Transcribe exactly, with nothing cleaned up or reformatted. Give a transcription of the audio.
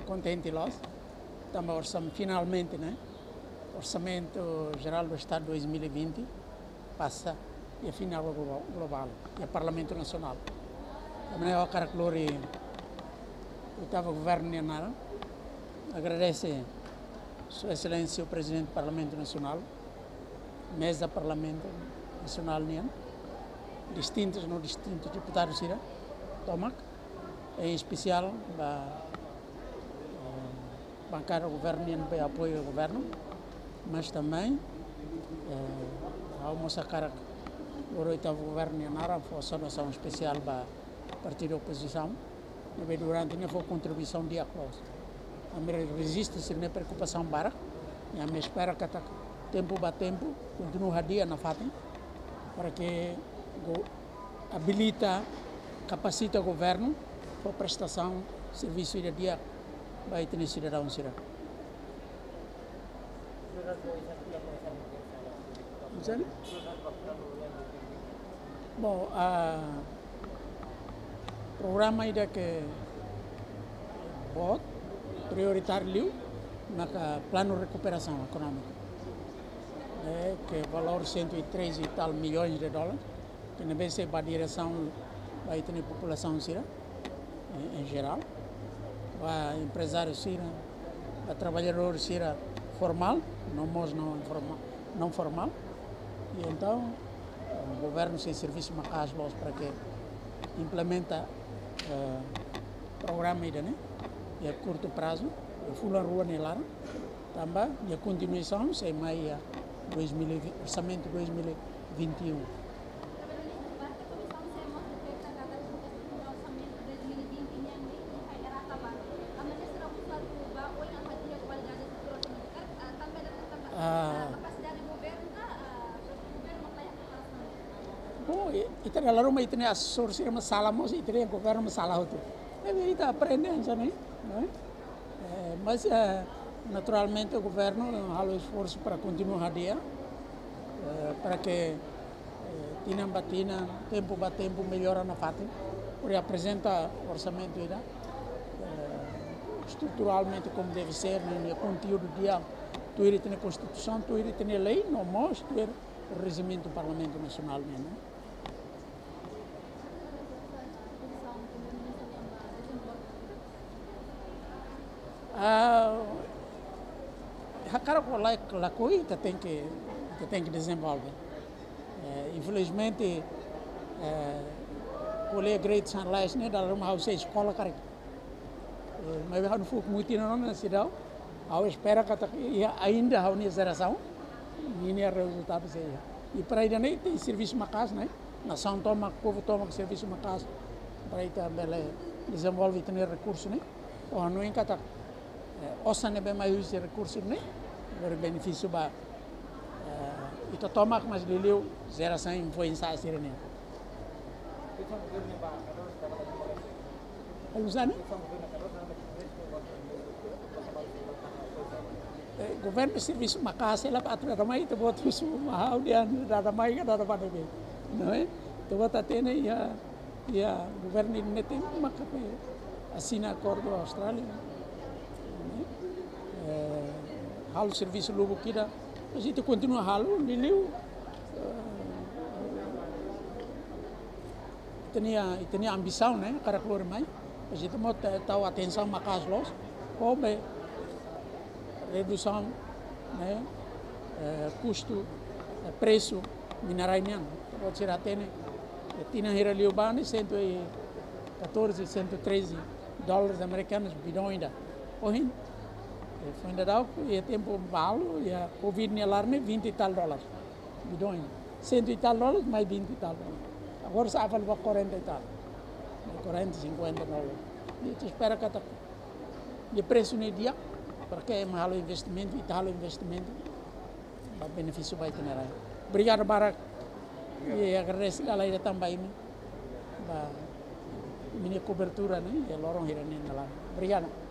contente lá. Estamos orçamento, finalmente, né? Orçamento Geral do Estado dois mil e vinte passa e a final global e o Parlamento Nacional. Também é o cara que o oitavo governo de Nara. Agradece Sua Excelência o Presidente do Parlamento Nacional, mesa do Parlamento Nacional, distintos no distintos deputados Sira, Tomac, em especial a bancar o governo e apoio ao governo, mas também a moça cara o oitavo governo de Nara foi uma noção especial para o partido da oposição, e durante a foi contribuição de acordo. A minha resiste-se na preocupação bara, e a minha espera que até tempo a tempo continue a dia na fatem, para que habilita, capacita o governo para a prestação de serviço de dia para ter cidadão será. Bom, o programa ainda que pode prioritário no plano de recuperação econômica, é, que é valor cento e três e tal milhões de dólares, que não vai ser para a direção vai ter a população sira, em, em geral, para empresários sira, para trabalhadores sira formal, não mais não informal, não formal, e então o governo sem serviço macas para que implementa uh, programa ainda, né? E a curto prazo, a fula rua nelar, também e a continuação sem mais dois mil e vinte, orçamento dois mil e vinte e um. Ah, bom, itu adalah rumah itu nih asur sih masalah mau sih itu yang governo masalah itu. Ele está aprendendo também, né? É, mas é, naturalmente o governo há o esforço para continuar a dia, é, para que tina batina tempo ba tempo melhora na fata, porque apresenta orçamento ainda é, estruturalmente como deve ser, né? Conteúdo dia tu ele tem a Constituição, tu ele tem a lei, não mostra o regimento do Parlamento Nacional, né? Ah, a cara com a coisa tem que tem que desenvolver. É, infelizmente, o colega Great San Lais né, da uma house escola cara, mas eu não fui muito não na cidade. Eu espero que ainda há uma geração e nem resultado seja. E para ainda nem tem serviço macas, né? Nação toma, o povo toma serviço macas para aí também desenvolve ter recursos, né? Ou não encata osa ne bem mais esse recurso, né? O benefício ba itu toma mas liliu geração influência assim, né? Alusane? Governo serviço macas ela para ramai itu buat usul mahal dia ada ramai kan ada pada be, não é? Itu buat atene ya ya governo ini tem maka assina acordo Austrália. Halo serviço logo kira, a gente continua halo, liliu, tinha tinha ambição, né, cara keluar mais, a gente mau tahu atenção macas los, como redução, né, custo, preço mineraian, pode ser até né, tinha hira liubane cento e quatorze, cento e treze dólares americanos bidão ainda, ohin. Foi ainda dá e tempo malo e a Covid nelar-ne vinte e tal dólares, bidões, cento e tal dólares mais vinte e tal dólares. Agora só fala para quarenta e tal, quarenta, cinquenta dólares. E te espera que até de preço no dia, porque é malo investimento e tal investimento, o benefício vai ter aí. Obrigado Barak e agradeço a lei também, a minha cobertura né, e lorong hirane lá. Obrigado.